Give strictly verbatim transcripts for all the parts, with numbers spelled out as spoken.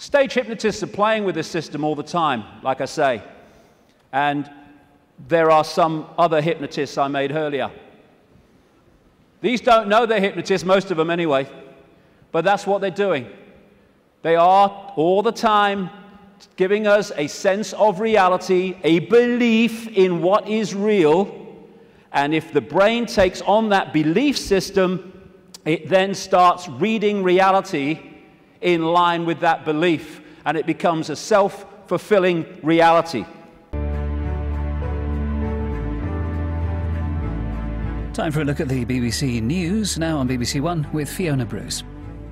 Stage hypnotists are playing with this system all the time, like I say. And there are some other hypnotists I made earlier. These don't know they're hypnotists, most of them anyway, but that's what they're doing. They are all the time giving us a sense of reality, a belief in what is real, and if the brain takes on that belief system, it then starts reading reality in line with that belief, and it becomes a self-fulfilling reality. Time for a look at the B B C News, now on B B C One with Fiona Bruce.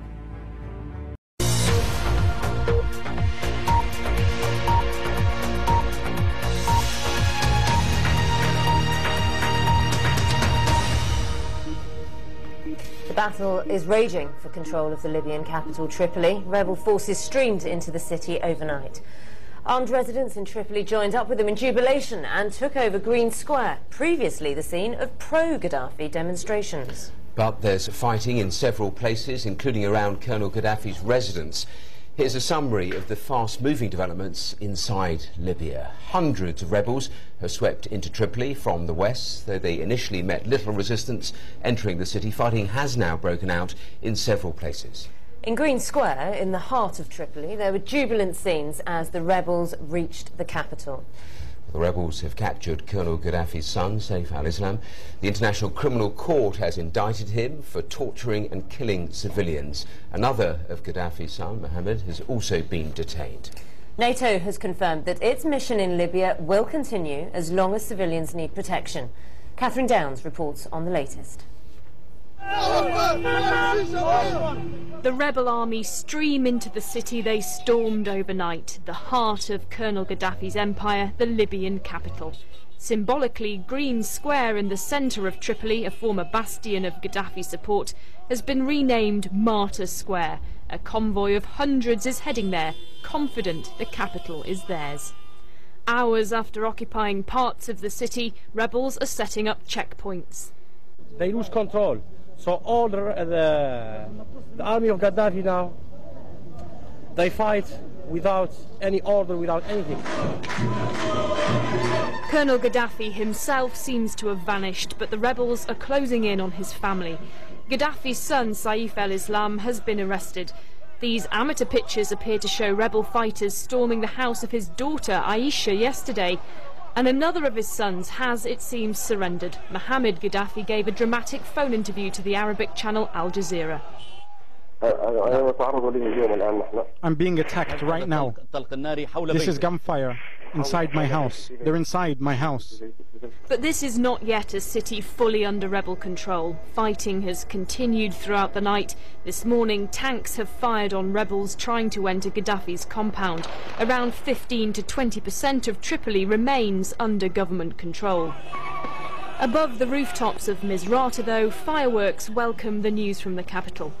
The battle is raging for control of the Libyan capital, Tripoli. Rebel forces streamed into the city overnight. Armed residents in Tripoli joined up with them in jubilation and took over Green Square, previously the scene of pro-Gaddafi demonstrations. But there's fighting in several places, including around Colonel Gaddafi's residence. Here's a summary of the fast-moving developments inside Libya. Hundreds of rebels have swept into Tripoli from the west, though they initially met little resistance entering the city. Fighting has now broken out in several places. In Green Square, in the heart of Tripoli, there were jubilant scenes as the rebels reached the capital. The rebels have captured Colonel Gaddafi's son, Saif al-Islam. The International Criminal Court has indicted him for torturing and killing civilians. Another of Gaddafi's son, Mohammed, has also been detained. NATO has confirmed that its mission in Libya will continue as long as civilians need protection. Catherine Downs reports on the latest. The rebel army stream into the city they stormed overnight, the heart of Colonel Gaddafi's empire, the Libyan capital. Symbolically, Green Square in the centre of Tripoli, a former bastion of Gaddafi support, has been renamed Martyr Square. A convoy of hundreds is heading there, confident the capital is theirs. Hours after occupying parts of the city, rebels are setting up checkpoints. They lose control. So all the, the, the army of Gaddafi now, they fight without any order, without anything. Colonel Gaddafi himself seems to have vanished, but the rebels are closing in on his family. Gaddafi's son, Saif al-Islam, has been arrested. These amateur pictures appear to show rebel fighters storming the house of his daughter, Icke, yesterday. And another of his sons has, it seems, surrendered. Mohammed Gaddafi gave a dramatic phone interview to the Arabic channel Al Jazeera. I'm being attacked right now. This is gunfire inside my house. They're inside my house. But this is not yet a city fully under rebel control. Fighting has continued throughout the night. This morning, tanks have fired on rebels trying to enter Gaddafi's compound. Around fifteen to twenty percent of Tripoli remains under government control. Above the rooftops of Misrata, though, fireworks welcome the news from the capital.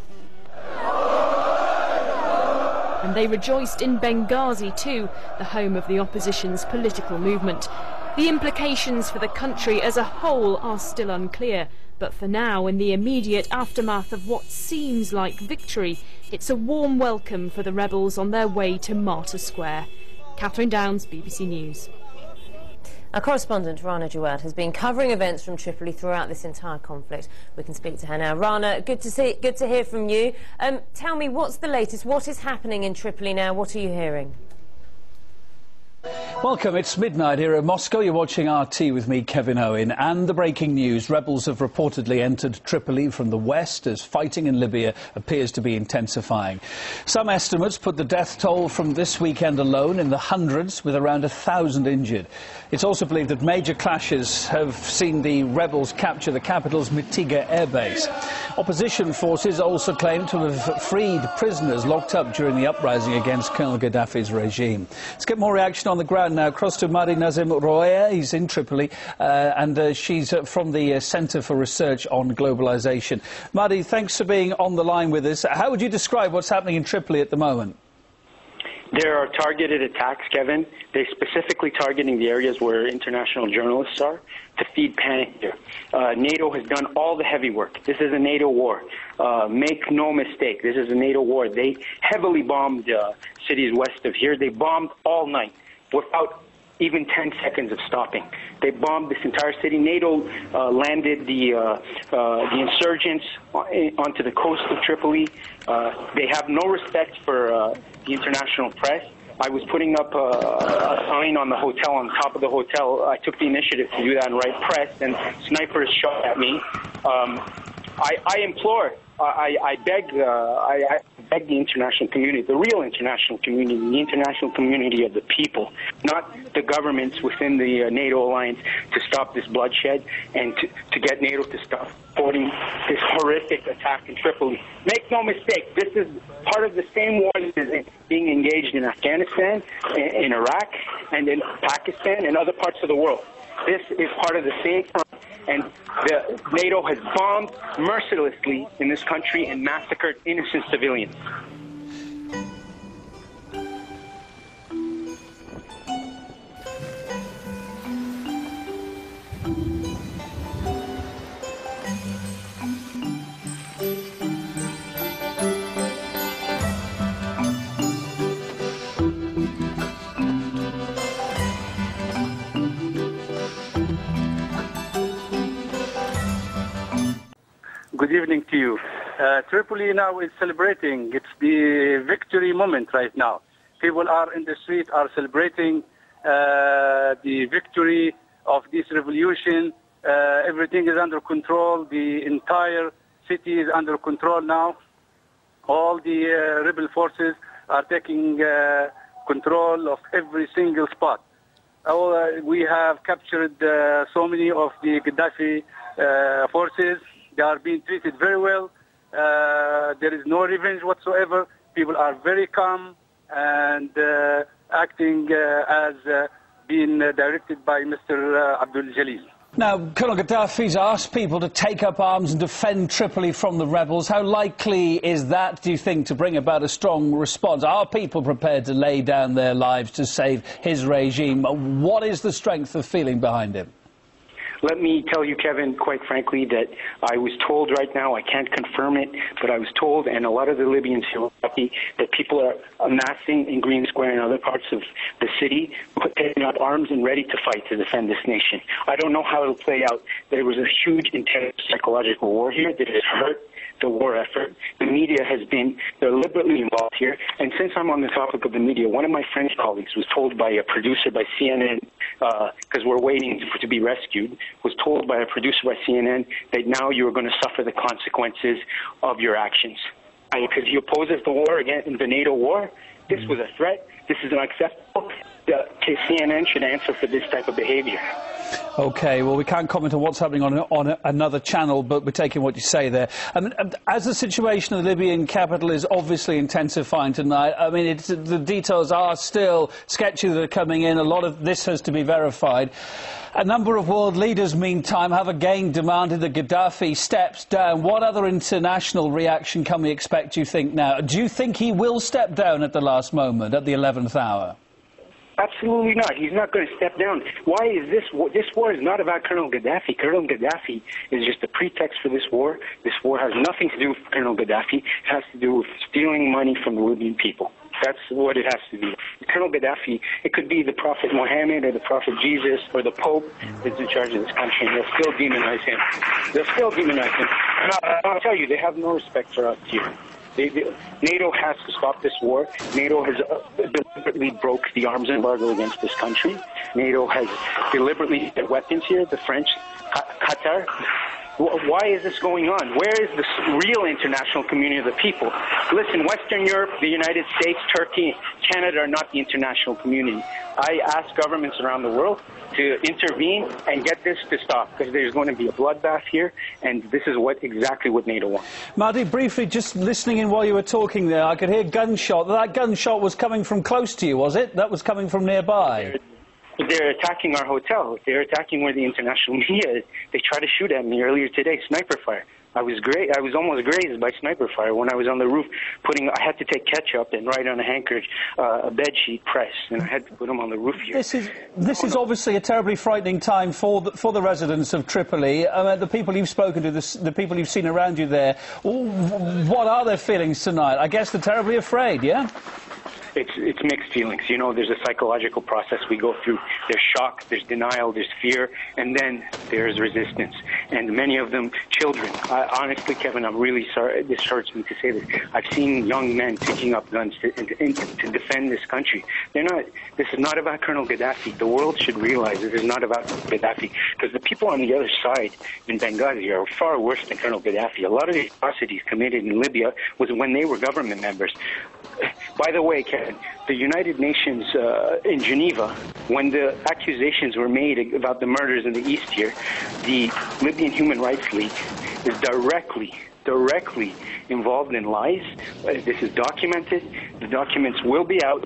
And they rejoiced in Benghazi too, the home of the opposition's political movement. The implications for the country as a whole are still unclear, but for now, in the immediate aftermath of what seems like victory, it's a warm welcome for the rebels on their way to Martyr Square. Catherine Downs, B B C News. Our correspondent Rana Jawad has been covering events from Tripoli throughout this entire conflict. We can speak to her now. Rana, good to see, good to hear from you. Um, tell me, what's the latest? What is happening in Tripoli now? What are you hearing? Welcome, it's midnight here in Moscow. You're watching R T with me, Kevin Owen. And the breaking news, rebels have reportedly entered Tripoli from the west as fighting in Libya appears to be intensifying. Some estimates put the death toll from this weekend alone in the hundreds, with around a thousand injured. It's also believed that major clashes have seen the rebels capture the capital's Mitiga airbase. Opposition forces also claim to have freed prisoners locked up during the uprising against Colonel Gaddafi's regime. Let's get more reaction on the ground now. Across to Madi Nazim Roya, he's in Tripoli, uh, and uh, she's uh, from the uh, Centre for Research on Globalisation. Madi, thanks for being on the line with us. How would you describe what's happening in Tripoli at the moment? There are targeted attacks, Kevin. They're specifically targeting the areas where international journalists are to feed panic here. Uh, NATO has done all the heavy work. This is a NATO war. Uh, make no mistake, this is a NATO war. They heavily bombed uh, cities west of here. They bombed all night without even ten seconds of stopping. They bombed this entire city. NATO uh, landed the, uh, uh, the insurgents onto the coast of Tripoli. Uh, they have no respect for uh, the international press. I was putting up a, a sign on the hotel, on top of the hotel. I took the initiative to do that and write press, and snipers shot at me. Um, I, I implore, I, I beg, uh, I, I beg the international community, the real international community, the international community of the people, not the governments within the uh, NATO alliance, to stop this bloodshed and to, to get NATO to stop supporting this horrific attack in Tripoli. Make no mistake, this is part of the same war that is being engaged in Afghanistan, in, in Iraq, and in Pakistan and other parts of the world. This is part of the same front, and the, NATO has bombed mercilessly in this country and massacred innocent civilians. Good evening to you. Uh, Tripoli now is celebrating. It's the victory moment right now. People are in the street, are celebrating uh, the victory of this revolution. Uh, everything is under control. The entire city is under control now. All the uh, rebel forces are taking uh, control of every single spot. Uh, we have captured uh, so many of the Gaddafi uh, forces. They are being treated very well. Uh, there is no revenge whatsoever. People are very calm and uh, acting uh, as uh, being uh, directed by Mister Uh, Abdul Jalil. Now, Colonel Gaddafi's asked people to take up arms and defend Tripoli from the rebels. How likely is that, do you think, to bring about a strong response? Are people prepared to lay down their lives to save his regime? What is the strength of feeling behind him? Let me tell you, Kevin, quite frankly, that I was told right now, I can't confirm it, but I was told, and a lot of the Libyans feel happy, that people are amassing in Green Square and other parts of the city, taking up arms and ready to fight to defend this nation. I don't know how it'll play out. There was a huge, intense psychological war here that has hurt the war effort. The media has been deliberately involved here. And since I'm on the topic of the media, one of my French colleagues was told by a producer by C N N, because uh, we're waiting for, to be rescued, was told by a producer by C N N that now you are going to suffer the consequences of your actions. Because he opposes the war against the NATO war. This was a threat. This is unacceptable. The C N N should answer for this type of behavior. OK, well, we can't comment on what's happening on, on another channel, but we're taking what you say there. I mean, as the situation of the Libyan capital is obviously intensifying tonight, I mean, it's, the details are still sketchy that are coming in. A lot of this has to be verified. A number of world leaders, meantime, have again demanded that Gaddafi steps down. What other international reaction can we expect, do you think, now? Do you think he will step down at the last moment, at the eleventh hour? Absolutely not. He's not going to step down. Why is this war? This war is not about Colonel Gaddafi. Colonel Gaddafi is just a pretext for this war. This war has nothing to do with Colonel Gaddafi. It has to do with stealing money from the Libyan people. That's what it has to do. Colonel Gaddafi, it could be the Prophet Muhammad or the Prophet Jesus or the Pope that's in charge of this country, and they'll still demonize him. They'll still demonize him. And I'll, I'll tell you, they have no respect for us here. They, they, NATO has to stop this war. NATO has uh, deliberately broke the arms embargo against this country. NATO has deliberately used weapons here, the French, Qatar. Why is this going on? Where is the real international community of the people? Listen, Western Europe, the United States, Turkey, Canada are not the international community. I ask governments around the world to intervene and get this to stop, because there's going to be a bloodbath here, and this is what exactly what NATO wants. Marty, briefly, just listening in while you were talking there, I could hear gunshot. That gunshot was coming from close to you, was it? That was coming from nearby? They're attacking our hotel. They're attacking where the international media is. They tried to shoot at me earlier today, sniper fire. I was great. I was almost grazed by sniper fire when I was on the roof. Putting, I had to take ketchup and write on a handkerchief uh, a bed sheet press, and I had to put them on the roof here. This is this is obviously a terribly frightening time for the, for the residents of Tripoli. Uh, the people you've spoken to, the, the people you've seen around you there. What are their feelings tonight? I guess they're terribly afraid. Yeah. It's, it's mixed feelings. You know, there's a psychological process we go through. There's shock, there's denial, there's fear, and then there's resistance. And many of them, children. I, honestly, Kevin, I'm really sorry. This hurts me to say this. I've seen young men picking up guns to, to, to defend this country. They're not. This is not about Colonel Gaddafi. The world should realize this is not about Gaddafi, because the people on the other side in Benghazi are far worse than Colonel Gaddafi. A lot of the atrocities committed in Libya was when they were government members. By the way, Kevin, the United Nations uh, in Geneva, when the accusations were made about the murders in the east here, the Libyan Human Rights League is directly, directly involved in lies. Uh, this is documented. The documents will be out.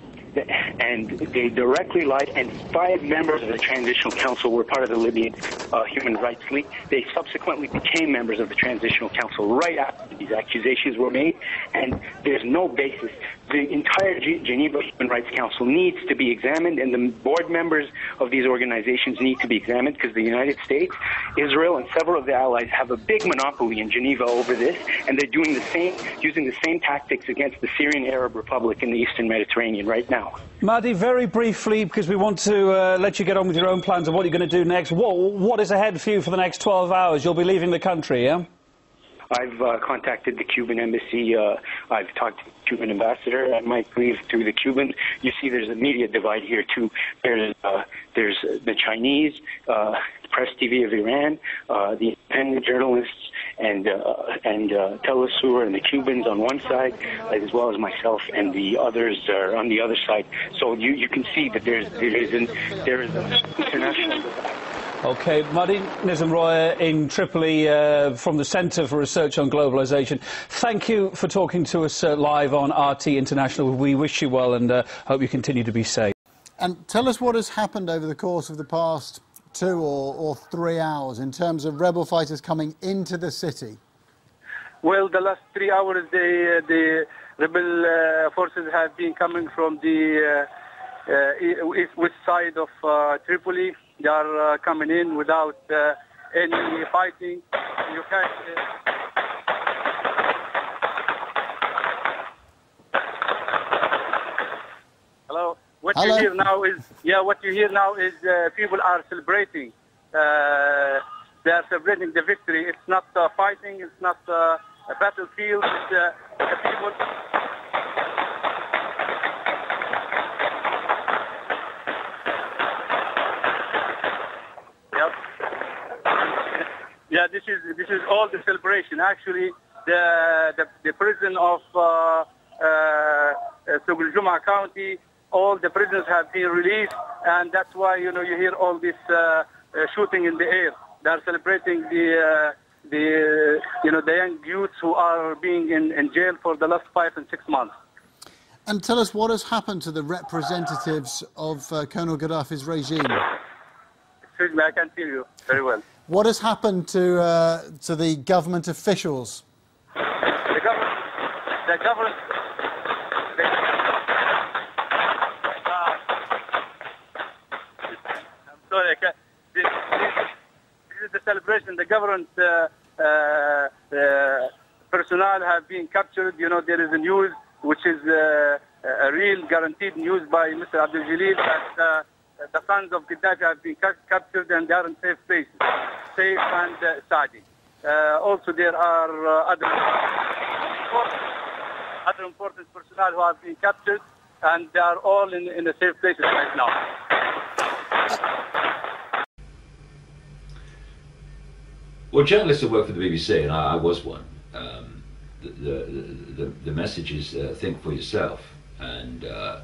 And they directly lied, and five members of the Transitional Council were part of the Libyan uh, Human Rights League. They subsequently became members of the Transitional Council right after these accusations were made, and there's no basis. The entire G Geneva Human Rights Council needs to be examined, and the board members of these organizations need to be examined, because the United States, Israel, and several of the allies have a big monopoly in Geneva over this, and they're doing the same, using the same tactics against the Syrian Arab Republic in the Eastern Mediterranean right now. Mahdi, very briefly, because we want to uh, let you get on with your own plans of what you're going to do next. What, what is ahead for you for the next twelve hours? You'll be leaving the country, yeah? I've uh, contacted the Cuban embassy. Uh, I've talked to the Cuban ambassador. I might leave through the Cubans. You see, there's a media divide here, too. There's, uh, there's the Chinese, uh, Press T V of Iran, uh, the independent journalists, and uh, and uh, Telesur and the Cubans on one side, as well as myself, and the others are on the other side. So you, you can see that there's there is an there is an international divide. OK, Mahdi Nizam-Roya in Tripoli uh, from the Centre for Research on Globalisation. Thank you for talking to us uh, live on R T International. We wish you well and uh, hope you continue to be safe. And tell us what has happened over the course of the past two or, or three hours in terms of rebel fighters coming into the city. Well, the last three hours, the, the rebel uh, forces have been coming from the uh, uh, east west side of uh, Tripoli. They are uh, coming in without uh, any fighting. You can't. Uh, Hello. What Hello. you hear now is yeah. What you hear now is uh, people are celebrating. Uh, they are celebrating the victory. It's not uh, fighting. It's not uh, a battlefield. It's uh, the people. Yep. Yeah, this is this is all the celebration. Actually, the the, the prison of uh, uh, Sugul Juma County, all the prisoners have been released, and that's why you know you hear all this uh, uh, shooting in the air. They are celebrating the uh, the you know the young youths who are being in, in jail for the last five and six months. And tell us what has happened to the representatives of uh, Colonel Gaddafi's regime. Excuse me, I can't hear you very well. What has happened to uh, to the government officials? The government, the government. The, uh, I'm sorry, I can't. This, this, this is the celebration. The government uh, uh, uh, personnel have been captured. You know, there is a news which is uh, a real guaranteed news by Mister Abdul Jalil that uh, the sons of Gaddafi have been ca captured and they are in safe places, safe and uh, Saudi. Uh, also, there are uh, other, important, other important personnel who have been captured, and they are all in, in a safe places right now. Well, journalists who work for the B B C, and I, I was one, um, the, the, the, the message is uh, think for yourself, and uh,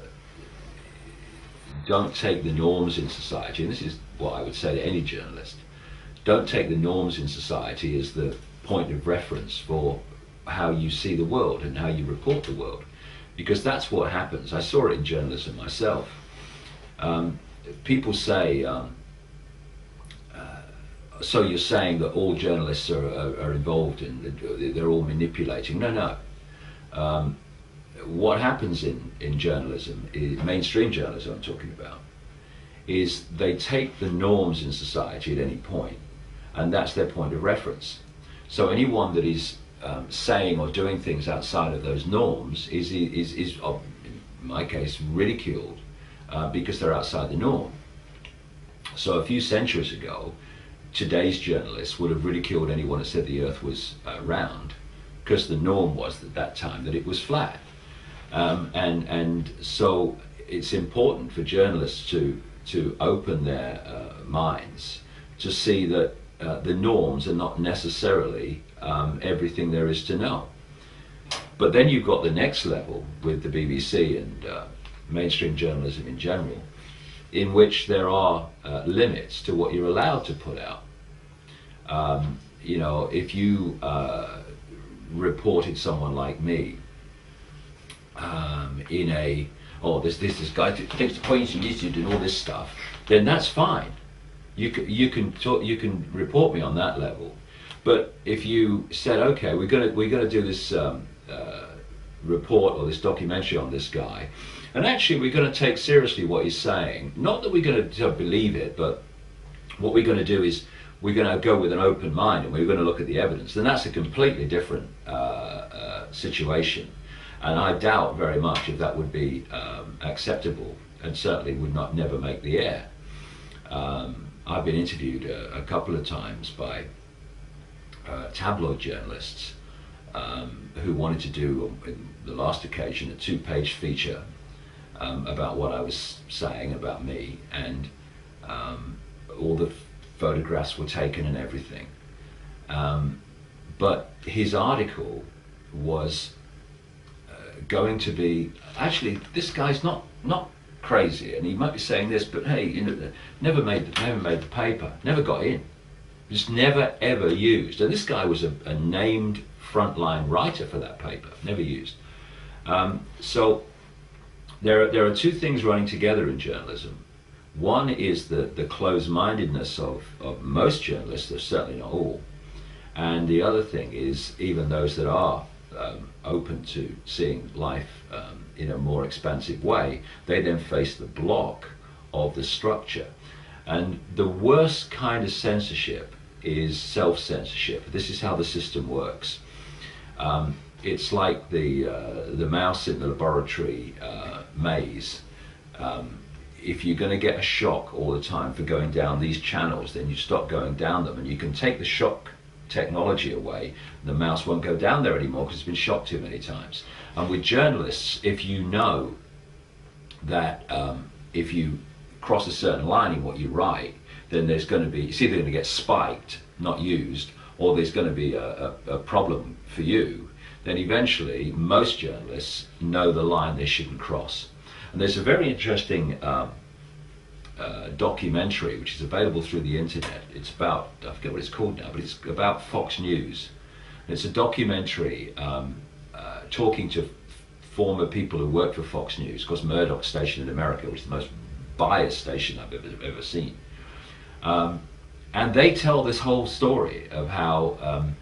don't take the norms in society, and this is what I would say to any journalist, don't take the norms in society as the point of reference for how you see the world and how you report the world, because that's what happens. I saw it in journalism myself. Um, people say, um, uh, so you're saying that all journalists are, are, are involved in, they're all manipulating. No, no. Um, what happens in, in journalism, is, mainstream journalism I'm talking about, is they take the norms in society at any point, and that's their point of reference. So anyone that is um, saying or doing things outside of those norms is, is, is, is in my case, ridiculed uh, because they're outside the norm. So a few centuries ago, today's journalists would have ridiculed anyone that said the earth was uh, round, because the norm was at that time that it was flat. Um, and, and so it's important for journalists to, to open their uh, minds to see that uh, the norms are not necessarily um, everything there is to know. But then you've got the next level with the B B C and uh, mainstream journalism in general, in which there are uh, limits to what you're allowed to put out. Um, you know, if you uh, reported someone like me um, in a, oh, there's this, this guy takes the points and issued and all this stuff, then that's fine. You can, you can talk, you can report me on that level. But if you said, okay, we're gonna we're gonna do this um, uh, report or this documentary on this guy, and actually we're going to take seriously what he's saying. Not that we're going to believe it, but what we're going to do is we're going to go with an open mind and we're going to look at the evidence. Then that's a completely different uh, uh, situation. And I doubt very much if that would be um, acceptable, and certainly would not never make the air. Um, I've been interviewed a, a couple of times by uh, tabloid journalists um, who wanted to do, in the last occasion, a two-page feature Um, about what I was saying about me, and um, all the photographs were taken and everything. Um, but his article was uh, going to be, actually, this guy's not not crazy, and he might be saying this, but hey, you know, never made the, never made the paper, never got in, just never ever used. And this guy was a, a named frontline writer for that paper, never used. Um, so. There are, there are two things running together in journalism. One is the, the closed-mindedness of, of most journalists, though certainly not all. And the other thing is, even those that are um, open to seeing life um, in a more expansive way, they then face the block of the structure. And the worst kind of censorship is self-censorship. This is how the system works. Um, It's like the uh, the mouse in the laboratory uh, maze. Um, if you're going to get a shock all the time for going down these channels, then you stop going down them, and you can take the shock technology away, and the mouse won't go down there anymore because it's been shocked too many times. And with journalists, if you know that um, if you cross a certain line in what you write, then there's going to be, it's either going to get spiked, not used, or there's going to be a, a, a problem for you. Then eventually most journalists know the line they shouldn't cross. And there's a very interesting um, uh, documentary which is available through the internet. It's about, I forget what it's called now, but it's about Fox News. And it's a documentary um, uh, talking to former people who work for Fox News, of course Murdoch's station in America, which is the most biased station I've ever, ever seen. Um, and they tell this whole story of how um,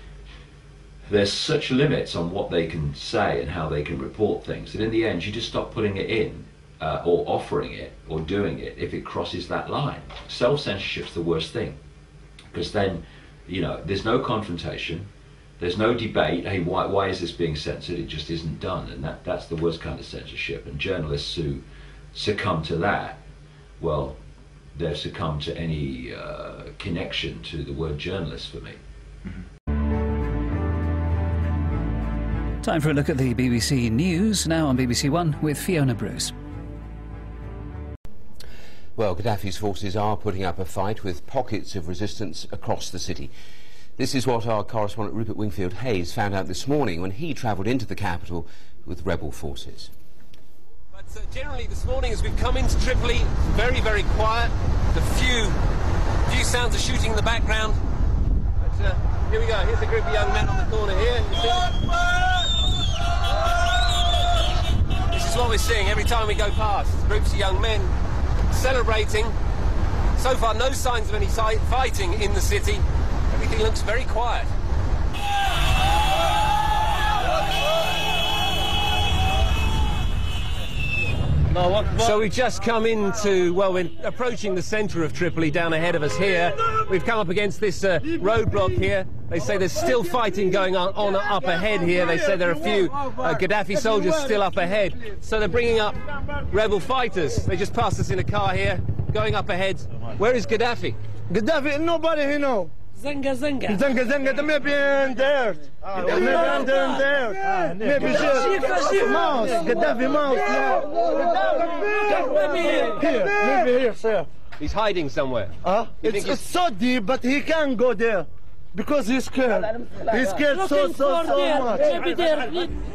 there's such limits on what they can say and how they can report things that in the end you just stop putting it in uh, or offering it or doing it if it crosses that line. Self-censorship's the worst thing, because then, you know, there's no confrontation, there's no debate, hey, why, why is this being censored? It just isn't done, and that, that's the worst kind of censorship. And journalists who succumb to that, well, they've succumbed to any uh, connection to the word journalist for me. Mm-hmm. Time for a look at the B B C News, now on B B C One with Fiona Bruce. Well, Gaddafi's forces are putting up a fight with pockets of resistance across the city. This is what our correspondent Rupert Wingfield-Hayes found out this morning when he travelled into the capital with rebel forces. But uh, generally this morning as we've come into Tripoli, very, very quiet. The few, few sounds of shooting in the background. But uh, here we go, here's a group of young men on the corner here. You see? This is what we're seeing every time we go past. Groups of young men celebrating So far, no signs of any si fighting in the city. Everything looks very quiet. So we've just come into, well, we're approaching the centre of Tripoli down ahead of us here. We've come up against this uh, roadblock here. They say there's still fighting going on, on up ahead here. They say there are a few uh, Gaddafi soldiers still up ahead. So they're bringing up rebel fighters. They just passed us in a car here, going up ahead. Where is Gaddafi? Gaddafi, nobody here know. Zenga Zenga. Zenga Zenga, the maybe in there. Maybe in there. Maybe just mouse. Gaddafi mouse. Maybe here. Here. Maybe here, sir. He's hiding somewhere. Huh? It's, it's so deep, but he can't go there because he's scared. He's scared so, so, so much. Have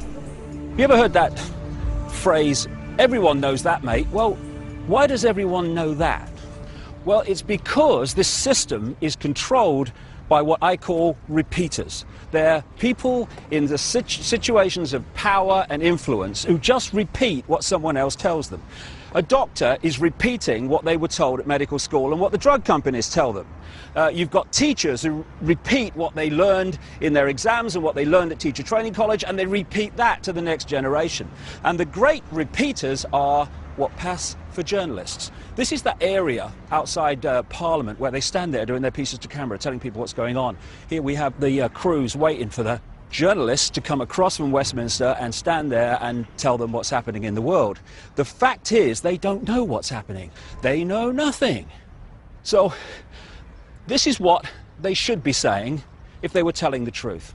you ever heard that phrase, everyone knows that, mate? Well, why does everyone know that? Well, it's because this system is controlled by what I call repeaters. They're people in the situ situations of power and influence who just repeat what someone else tells them. A doctor is repeating what they were told at medical school and what the drug companies tell them. Uh, you've got teachers who repeat what they learned in their exams and what they learned at teacher training college, and they repeat that to the next generation. And the great repeaters are what pass for journalists. This is that area outside uh, Parliament where they stand there doing their pieces to camera, telling people what's going on. Here we have the uh, crews waiting for the journalists to come across from Westminster and stand there and tell them what's happening in the world. The fact is, they don't know what's happening. They know nothing. So this is what they should be saying if they were telling the truth.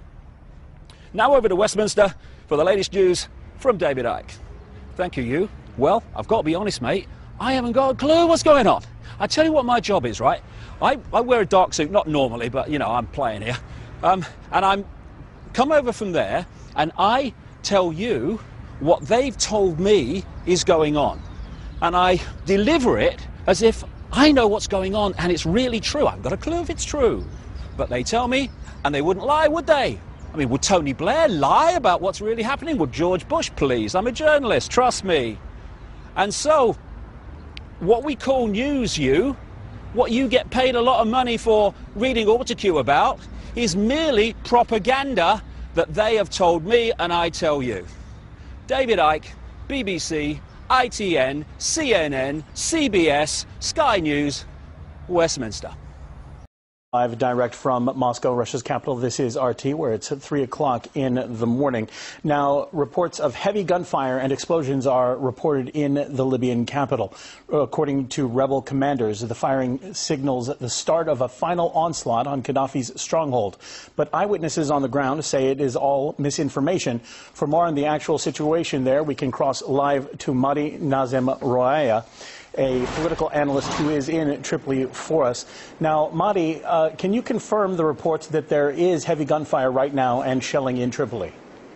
Now over to Westminster for the latest news from David Icke. Thank you, you. Well, I've got to be honest, mate, I haven't got a clue what's going on. I tell you what my job is, right? I, I wear a dark suit, not normally, but, you know, I'm playing here. Um, and I'm come over from there, and I tell you what they've told me is going on. And I deliver it as if I know what's going on, and it's really true. I haven't got a clue if it's true. But they tell me, and they wouldn't lie, would they? I mean, would Tony Blair lie about what's really happening? Would George Bush, please? I'm a journalist, trust me. And so, what we call news, you, what you get paid a lot of money for reading Autocue about, is merely propaganda that they have told me and I tell you. David Icke, B B C, I T N, C N N, C B S, Sky News, Westminster. Live direct from Moscow, Russia's capital. This is R T, where it's at three o'clock in the morning. Now, reports of heavy gunfire and explosions are reported in the Libyan capital. According to rebel commanders, the firing signals the start of a final onslaught on Gaddafi's stronghold. But eyewitnesses on the ground say it is all misinformation. For more on the actual situation there, we can cross live to Mahdi Nazem Roaya, a political analyst who is in Tripoli for us. Now, Mahdi, uh, can you confirm the reports that there is heavy gunfire right now and shelling in Tripoli?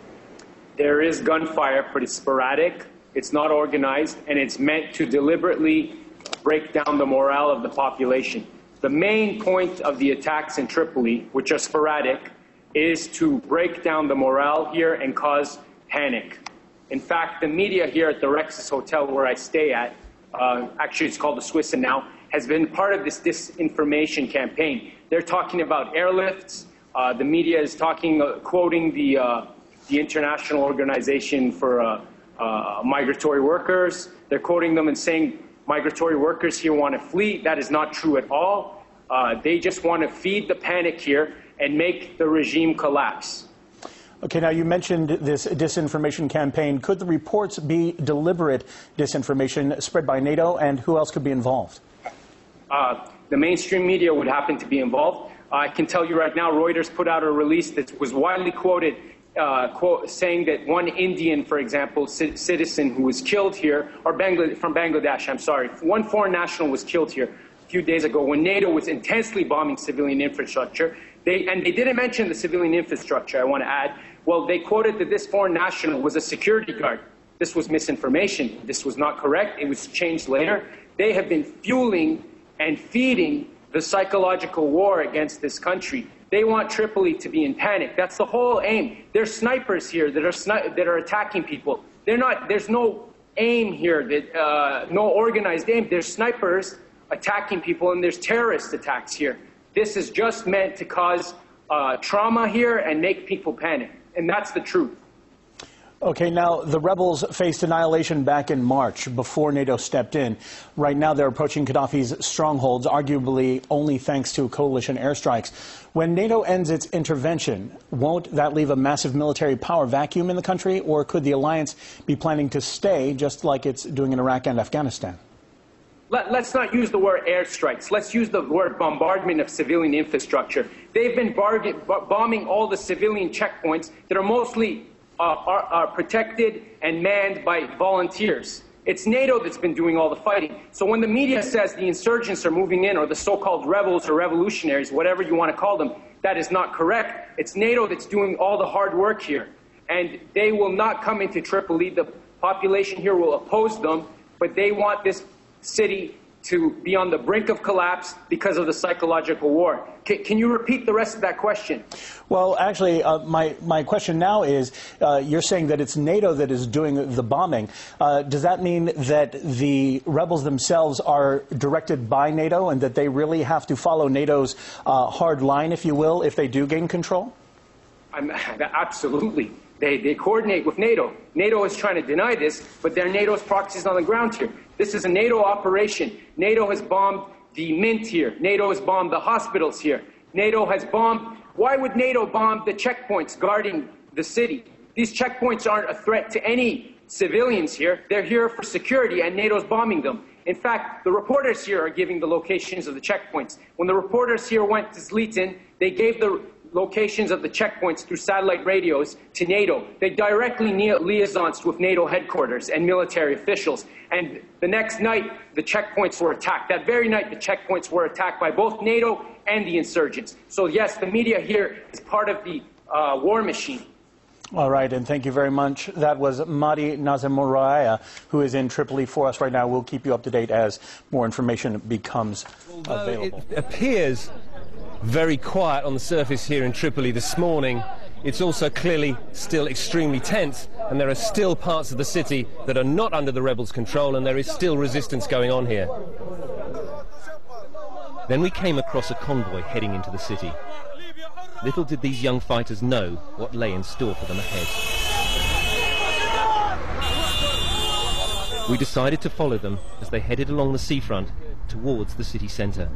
There is gunfire, but it's sporadic, it's not organized, and it's meant to deliberately break down the morale of the population. The main point of the attacks in Tripoli, which are sporadic, is to break down the morale here and cause panic. In fact, the media here at the Rexus Hotel where I stay at, Uh, actually it's called the Swiss and now, has been part of this disinformation campaign. They're talking about airlifts. Uh, the media is talking, uh, quoting the, uh, the International Organization for uh, uh, Migratory Workers. They're quoting them and saying migratory workers here want to flee. That is not true at all. Uh, they just want to feed the panic here and make the regime collapse. Okay, now you mentioned this disinformation campaign. Could the reports be deliberate disinformation spread by NATO, and who else could be involved? Uh, the mainstream media would happen to be involved. Uh, I can tell you right now, Reuters put out a release that was widely quoted, uh, quote, saying that one Indian, for example, c citizen who was killed here, or Bangladesh, from Bangladesh, I'm sorry, one foreign national was killed here a few days ago when NATO was intensely bombing civilian infrastructure. They, and they didn't mention the civilian infrastructure, I want to add. Well, they quoted that this foreign national was a security guard. This was misinformation. This was not correct. It was changed later. They have been fueling and feeding the psychological war against this country. They want Tripoli to be in panic. That's the whole aim. There's snipers here that are, sni that are attacking people. They're not, there's no aim here, that, uh, no organized aim. There's snipers attacking people, and there's terrorist attacks here. This is just meant to cause uh, trauma here and make people panic, and that's the truth. Okay, now the rebels faced annihilation back in March before NATO stepped in. Right now they're approaching Gaddafi's strongholds, arguably only thanks to coalition airstrikes. When NATO ends its intervention, won't that leave a massive military power vacuum in the country, or could the alliance be planning to stay just like it's doing in Iraq and Afghanistan? Let, let's not use the word airstrikes. Let's use the word bombardment of civilian infrastructure. They've been bargain, bombing all the civilian checkpoints that are mostly uh, are, are protected and manned by volunteers. It's NATO that's been doing all the fighting. So when the media says the insurgents are moving in, or the so-called rebels or revolutionaries, whatever you want to call them, that is not correct. It's NATO that's doing all the hard work here. And they will not come into Tripoli. The population here will oppose them, but they want this city to be on the brink of collapse because of the psychological war. C can you repeat the rest of that question? Well, actually, uh, my, my question now is, uh, you're saying that it's NATO that is doing the bombing. Uh, does that mean that the rebels themselves are directed by NATO and that they really have to follow NATO's uh, hard line, if you will, if they do gain control? I'm, absolutely. They, they coordinate with NATO. NATO is trying to deny this, but they're NATO's proxies on the ground here. This is a NATO operation. NATO has bombed the Mint here. NATO has bombed the hospitals here. NATO has bombed... Why would NATO bomb the checkpoints guarding the city? These checkpoints aren't a threat to any civilians here. They're here for security, and NATO's bombing them. In fact, the reporters here are giving the locations of the checkpoints. When the reporters here went to Zlitin, they gave the locations of the checkpoints through satellite radios to NATO. They directly liaisons with NATO headquarters and military officials. And the next night, the checkpoints were attacked. That very night, the checkpoints were attacked by both NATO and the insurgents. So yes, the media here is part of the uh, war machine. All right, and thank you very much. That was Mahdi Nazemuraya, who is in Tripoli for us right now. We'll keep you up to date as more information becomes Although available. It appears very quiet on the surface here in Tripoli this morning, it's also clearly still extremely tense, and there are still parts of the city that are not under the rebels' control, and there is still resistance going on here. Then we came across a convoy heading into the city. Little did these young fighters know what lay in store for them ahead. We decided to follow them as they headed along the seafront towards the city centre.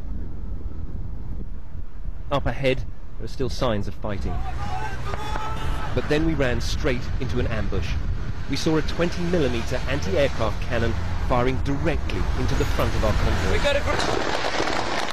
Up ahead, there are still signs of fighting. But then we ran straight into an ambush. We saw a twenty millimeter anti-aircraft cannon firing directly into the front of our convoy. We got a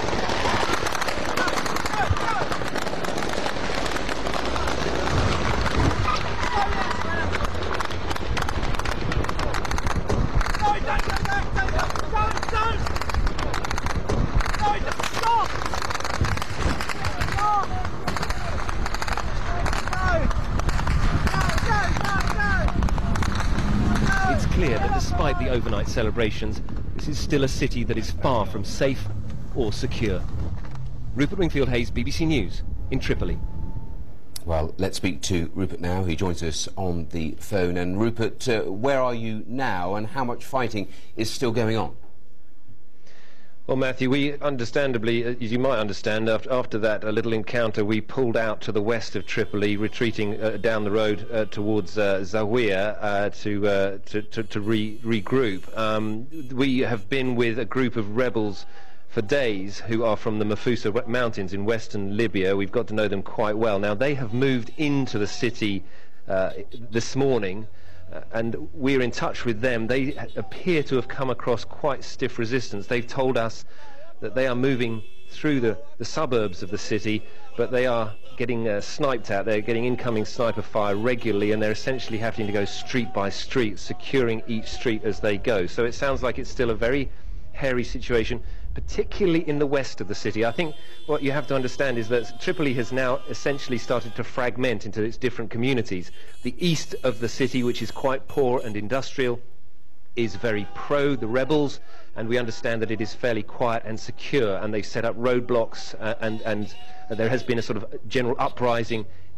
clear that despite the overnight celebrations, this is still a city that is far from safe or secure. Rupert Wingfield-Hayes, B B C News, in Tripoli. Well, let's speak to Rupert now. He joins us on the phone. And Rupert, uh, where are you now, and how much fighting is still going on? Well, Matthew, we understandably, as you might understand, after, after that uh, little encounter, we pulled out to the west of Tripoli, retreating uh, down the road uh, towards uh, Zawiya uh, to, uh, to, to, to re regroup. Um, we have been with a group of rebels for days who are from the Mafusa Mountains in western Libya. We've got to know them quite well. Now, they have moved into the city uh, this morning. Uh, and we're in touch with them. They appear to have come across quite stiff resistance. They've told us that they are moving through the, the suburbs of the city, but they are getting uh, sniped at. They're getting incoming sniper fire regularly, and they're essentially having to go street by street, securing each street as they go. So it sounds like it's still a very hairy situation, particularly in the west of the city. I think what you have to understand is that Tripoli has now essentially started to fragment into its different communities. The east of the city, which is quite poor and industrial, is very pro the rebels, and we understand that it is fairly quiet and secure, and they've set up roadblocks, uh, and, and there has been a sort of general uprising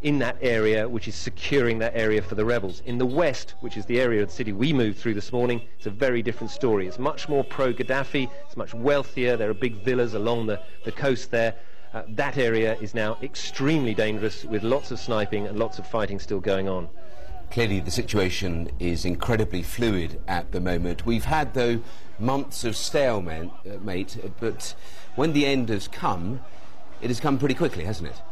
in that area, which is securing that area for the rebels. In the west, which is the area of the city we moved through this morning, it's a very different story. It's much more pro-Gaddafi, it's much wealthier, there are big villas along the, the coast there. Uh, that area is now extremely dangerous, with lots of sniping and lots of fighting still going on. Clearly the situation is incredibly fluid at the moment. We've had, though, months of stalemate, uh, mate, but when the end has come, it has come pretty quickly, hasn't it?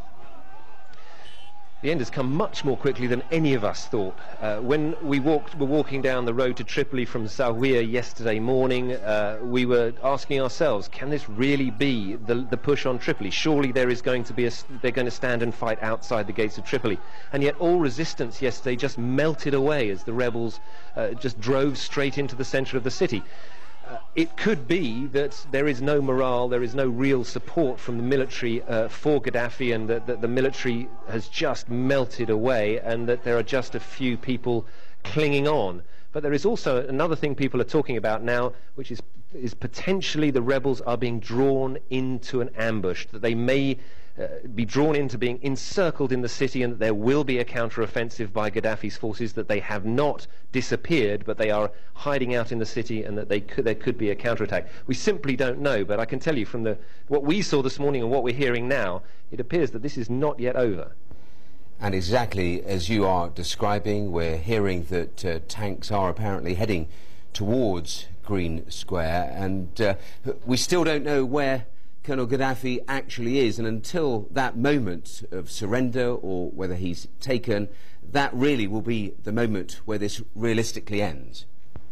The end has come much more quickly than any of us thought. Uh, when we walked, were walking down the road to Tripoli from Zawiya yesterday morning, uh, we were asking ourselves, can this really be the, the push on Tripoli? Surely there is going to be a, they're going to stand and fight outside the gates of Tripoli. And yet all resistance yesterday just melted away as the rebels uh, just drove straight into the centre of the city. Uh, it could be that there is no morale, there is no real support from the military uh, for Gaddafi, and that, that the military has just melted away, and that there are just a few people clinging on. But there is also another thing people are talking about now, which is, is potentially the rebels are being drawn into an ambush, that they may Uh, be drawn into being encircled in the city, and that there will be a counter-offensive by Gaddafi's forces, that they have not disappeared but they are hiding out in the city, and that they could, there could be a counterattack. We simply don't know, but I can tell you from the, what we saw this morning and what we're hearing now, it appears that this is not yet over. And exactly as you are describing, we're hearing that uh, tanks are apparently heading towards Green Square, and uh, we still don't know where Colonel Gaddafi actually is, and until that moment of surrender, or whether he's taken, that really will be the moment where this realistically ends.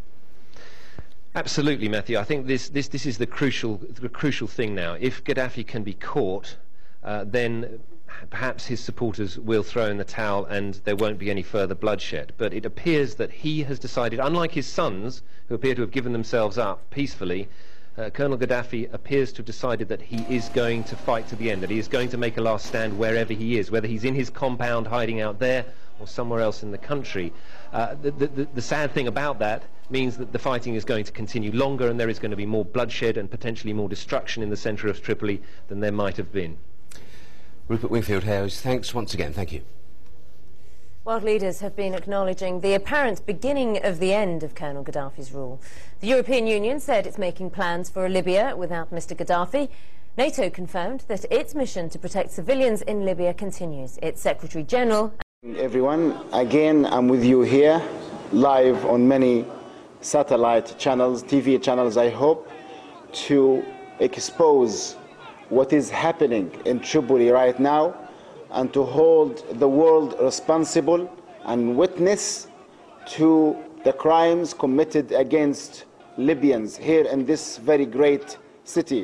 Absolutely, Matthew. I think this, this, this is the crucial, the crucial thing now. If Gaddafi can be caught, uh, then perhaps his supporters will throw in the towel and there won't be any further bloodshed. But it appears that he has decided, unlike his sons, who appear to have given themselves up peacefully, Uh, Colonel Gaddafi appears to have decided that he is going to fight to the end, that he is going to make a last stand wherever he is, whether he's in his compound hiding out there or somewhere else in the country. Uh, the, the, the sad thing about that means that the fighting is going to continue longer, and there is going to be more bloodshed and potentially more destruction in the centre of Tripoli than there might have been. Rupert Wingfield-Hailes, thanks once again. Thank you. World leaders have been acknowledging the apparent beginning of the end of Colonel Gaddafi's rule. The European Union said it's making plans for a Libya without Mister Gaddafi. NATO confirmed that its mission to protect civilians in Libya continues. Its Secretary General... Everyone, again, I'm with you here, live on many satellite channels, T V channels, I hope, to expose what is happening in Tripoli right now, and to hold the world responsible and witness to the crimes committed against Libyans here in this very great city.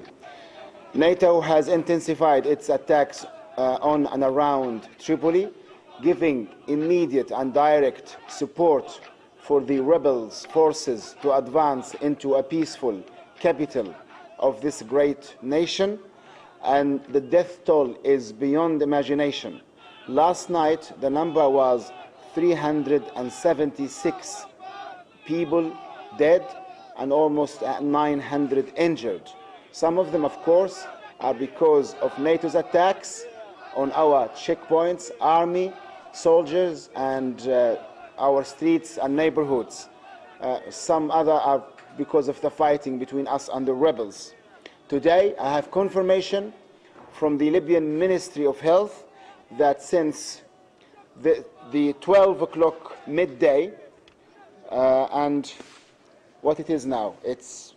NATO has intensified its attacks uh, on and around Tripoli, giving immediate and direct support for the rebels' forces to advance into a peaceful capital of this great nation. And the death toll is beyond imagination. Last night, the number was three hundred seventy-six people dead and almost nine hundred injured. Some of them, of course, are because of NATO's attacks on our checkpoints, army, soldiers, and uh, our streets and neighborhoods. Uh, some other are because of the fighting between us and the rebels. Today, I have confirmation from the Libyan Ministry of Health that since the, the twelve o'clock midday, uh, and what it is now, it's,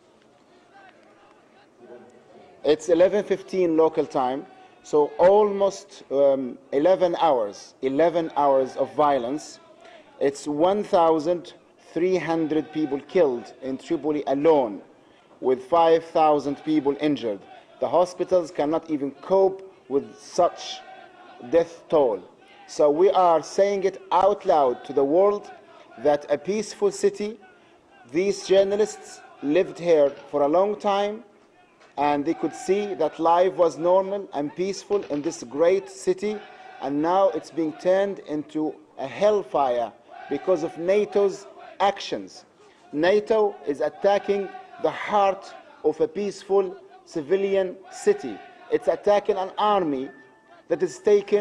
it's eleven fifteen local time, so almost um, eleven hours, eleven hours of violence. It's one thousand three hundred people killed in Tripoli alone, with five thousand people injured. The hospitals cannot even cope with such death toll. So we are saying it out loud to the world that a peaceful city, these journalists lived here for a long time, and they could see that life was normal and peaceful in this great city, and now it's being turned into a hellfire because of NATO's actions. NATO is attacking the heart of a peaceful civilian city. It's attacking an army that has taken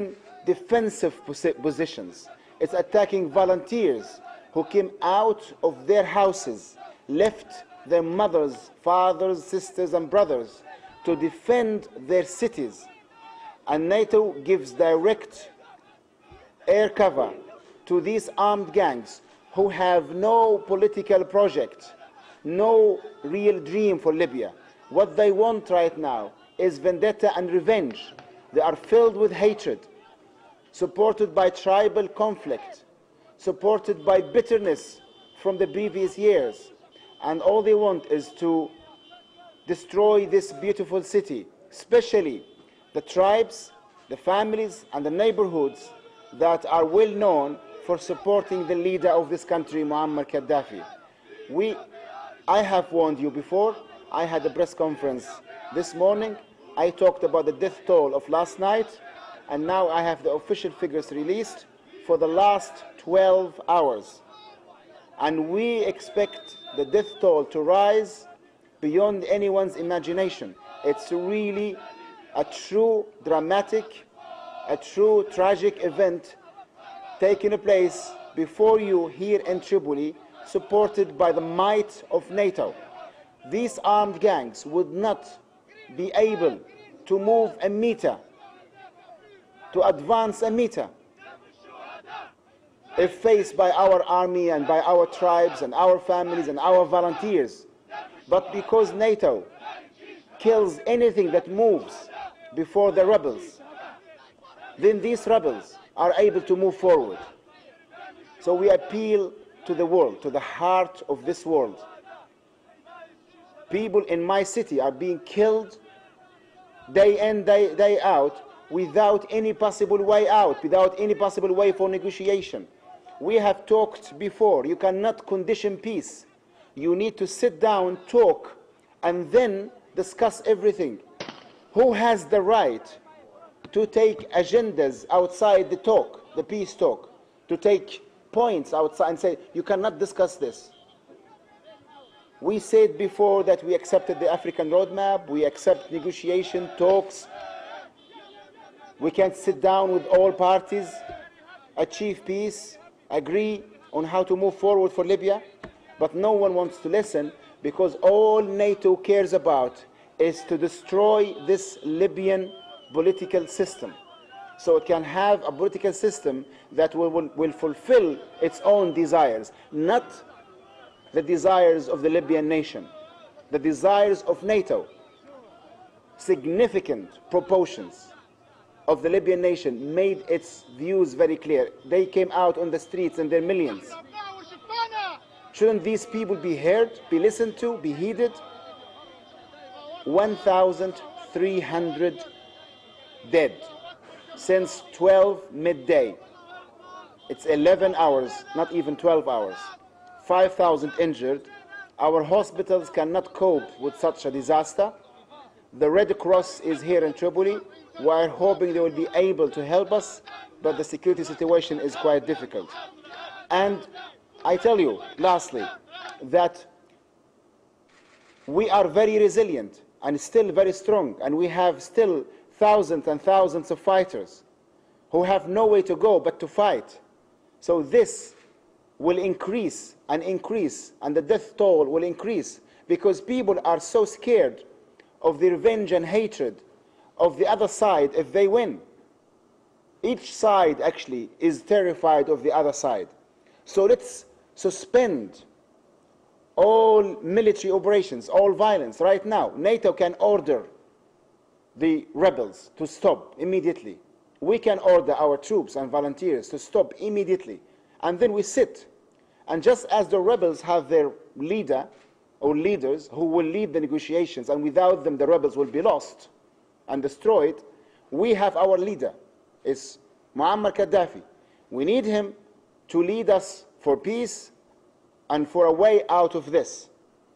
defensive positions. It's attacking volunteers who came out of their houses, left their mothers, fathers, sisters and brothers to defend their cities. And NATO gives direct air cover to these armed gangs who have no political project, no real dream for Libya. What they want right now is vendetta and revenge. They are filled with hatred, supported by tribal conflict, supported by bitterness from the previous years. And all they want is to destroy this beautiful city, especially the tribes, the families and the neighborhoods that are well known for supporting the leader of this country, Muammar Gaddafi. We, I have warned you before. I had a press conference this morning. I talked about the death toll of last night, and now I have the official figures released for the last twelve hours. And we expect the death toll to rise beyond anyone's imagination. It's really a true dramatic, a true tragic event taking place before you here in Tripoli, supported by the might of NATO. These armed gangs would not be able to move a meter, to advance a meter, if faced by our army and by our tribes and our families and our volunteers. But because NATO kills anything that moves before the rebels, then these rebels are able to move forward. So we appeal to the world, to the heart of this world. People in my city are being killed day in, day, day out, without any possible way out, without any possible way for negotiation. We have talked before. You cannot condition peace. You need to sit down, talk, and then discuss everything. Who has the right to take agendas outside the talk, the peace talk, to take points outside and say, you cannot discuss this? We said before that we accepted the African roadmap, we accept negotiation, talks. We can sit down with all parties, achieve peace, agree on how to move forward for Libya, but no one wants to listen because all NATO cares about is to destroy this Libyan political system. So it can have a political system that will, will, will fulfill its own desires, not the desires of the Libyan nation, the desires of NATO. Significant proportions of the Libyan nation made its views very clear. They came out on the streets in their millions. Shouldn't these people be heard, be listened to, be heeded? one thousand three hundred dead since twelve midday. It's eleven hours, not even twelve hours. five thousand injured. Our hospitals cannot cope with such a disaster. The Red Cross is here in Tripoli. We are hoping they will be able to help us, but the security situation is quite difficult. And I tell you, lastly, that we are very resilient and still very strong, and we have still thousands and thousands of fighters who have no way to go but to fight. So this will increase and increase, and the death toll will increase because people are so scared of the revenge and hatred of the other side if they win. Each side actually is terrified of the other side. So let's suspend all military operations, all violence right now. NATO can order the rebels to stop immediately. We can order our troops and volunteers to stop immediately. And then we sit. And just as the rebels have their leader or leaders who will lead the negotiations, and without them the rebels will be lost and destroyed, we have our leader. It's Muammar Gaddafi. We need him to lead us for peace and for a way out of this.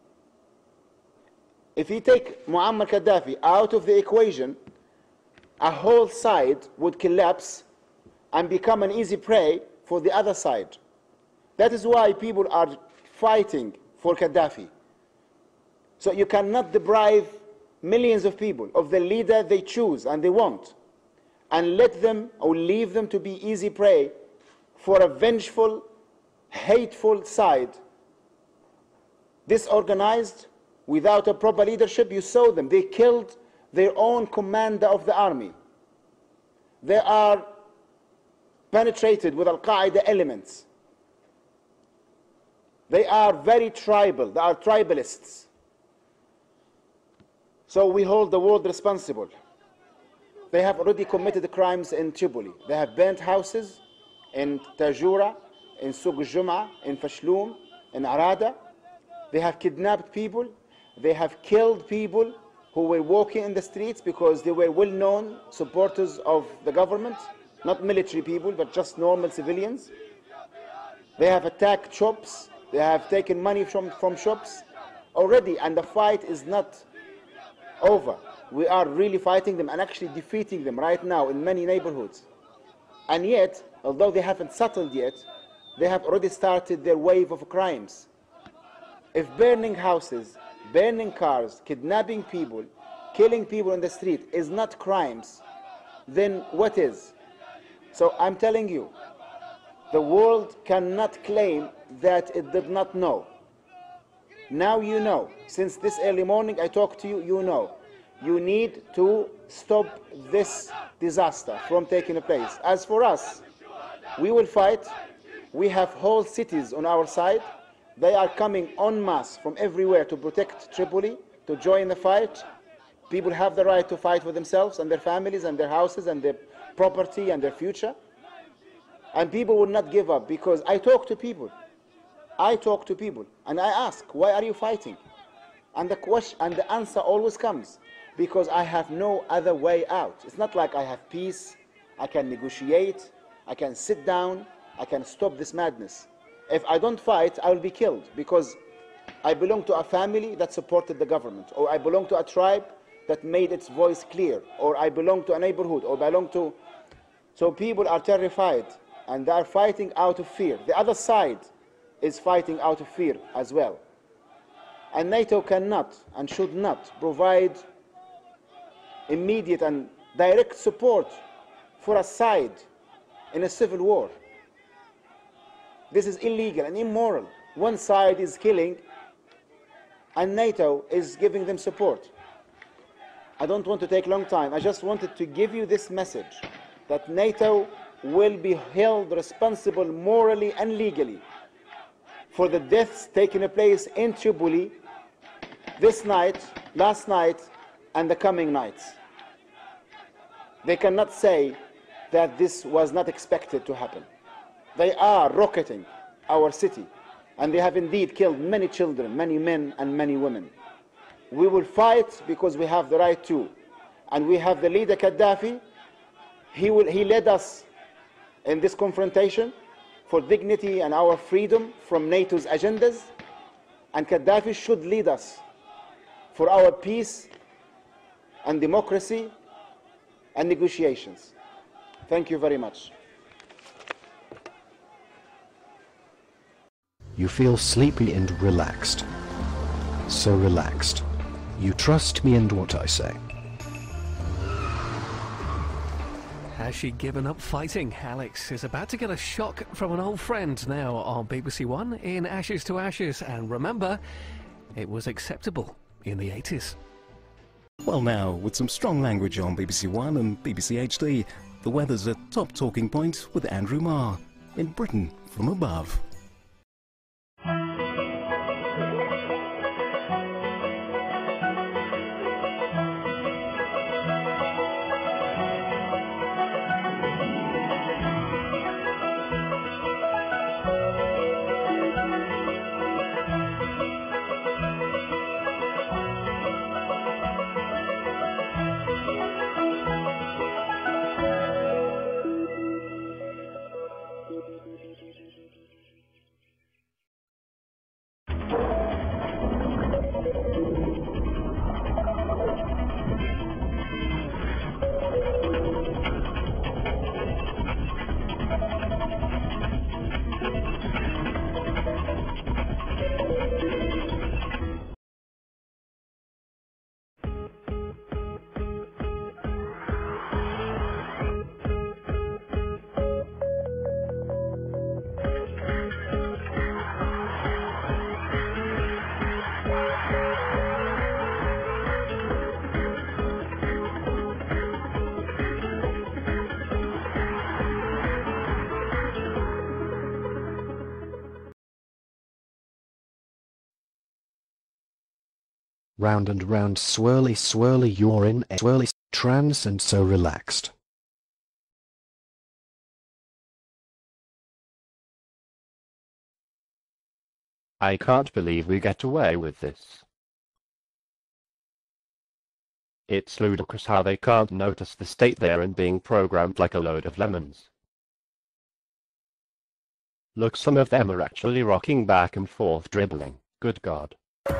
If you take Muammar Gaddafi out of the equation, a whole side would collapse and become an easy prey for the other side. That is why people are fighting for Gaddafi. So you cannot deprive millions of people of the leader they choose and they want. and let them or leave them to be easy prey for a vengeful, hateful side. Disorganized, without a proper leadership. You saw them. They killed their own commander of the army. They are penetrated with Al-Qaeda elements. They are very tribal. They are tribalists. So we hold the world responsible. They have already committed crimes in Tripoli. They have burnt houses in Tajura, in Suq al-Jum'ah, in Fashloum, in Arada. They have kidnapped people. They have killed people who were walking in the streets because they were well-known supporters of the government, not military people, but just normal civilians. They have attacked shops. They have taken money from, from shops already, and the fight is not over. We are really fighting them and actually defeating them right now in many neighborhoods. And yet, although they haven't settled yet, they have already started their wave of crimes. If burning houses, burning cars, kidnapping people, killing people in the street is not crimes, then what is? So I'm telling you, the world cannot claim that it did not know. Now you know. Since this early morning I talked to you, you know. You need to stop this disaster from taking place. As for us, we will fight. We have whole cities on our side. They are coming en masse from everywhere to protect Tripoli, to join the fight. People have the right to fight for themselves and their families and their houses and their property and their future. And people will not give up, because I talk to people. I talk to people and I ask, why are you fighting? And the question and the answer always comes, because I have no other way out. It's not like I have peace, I can negotiate, I can sit down, I can stop this madness. If I don't fight, I will be killed, because I belong to a family that supported the government, or I belong to a tribe that made its voice clear, or I belong to a neighborhood, or belong to... So people are terrified, and they are fighting out of fear. The other side is fighting out of fear as well. And NATO cannot and should not provide immediate and direct support for a side in a civil war. This is illegal and immoral. One side is killing and NATO is giving them support. I don't want to take a long time. I just wanted to give you this message, that NATO will be held responsible morally and legally for the deaths taking place in Tripoli this night, last night, and the coming nights. They cannot say that this was not expected to happen. They are rocketing our city, and they have indeed killed many children, many men and many women. We will fight because we have the right to, and we have the leader Gaddafi. He, will, he led us in this confrontation for dignity and our freedom from NATO's agendas, and Gaddafi should lead us for our peace and democracy and negotiations. Thank you very much. You feel sleepy and relaxed. So relaxed. You trust me and what I say. Has she given up fighting? Alex is about to get a shock from an old friend now on B B C One in Ashes to Ashes. And remember, it was acceptable in the eighties. Well, now, with some strong language on B B C One and B B C H D, the weather's a top talking point with Andrew Marr in Britain from above. Round and round, swirly, swirly, you're in a swirly trance and so relaxed. I can't believe we get away with this. It's ludicrous how they can't notice the state they're in, being programmed like a load of lemons. Look, some of them are actually rocking back and forth, dribbling. Good God.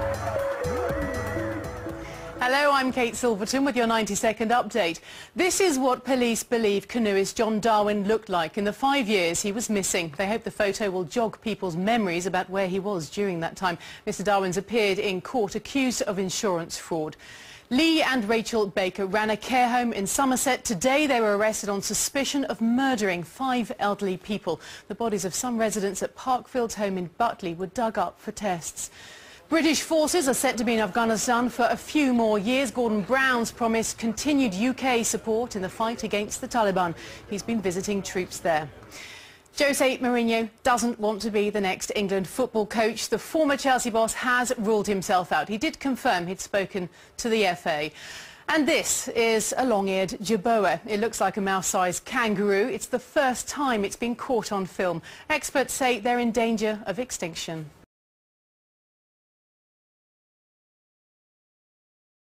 Hello, I'm Kate Silverton with your ninety second update. This is what police believe canoeist John Darwin looked like in the five years he was missing. They hope the photo will jog people's memories about where he was during that time. Mister Darwin's appeared in court accused of insurance fraud. Lee and Rachel Baker ran a care home in Somerset. Today they were arrested on suspicion of murdering five elderly people. The bodies of some residents at Parkfield's home in Butley were dug up for tests. British forces are set to be in Afghanistan for a few more years. Gordon Brown's promised continued U K support in the fight against the Taliban. He's been visiting troops there. Jose Mourinho doesn't want to be the next England football coach. The former Chelsea boss has ruled himself out. He did confirm he'd spoken to the F A. And this is a long-eared jerboa. It looks like a mouse-sized kangaroo. It's the first time it's been caught on film. Experts say they're in danger of extinction.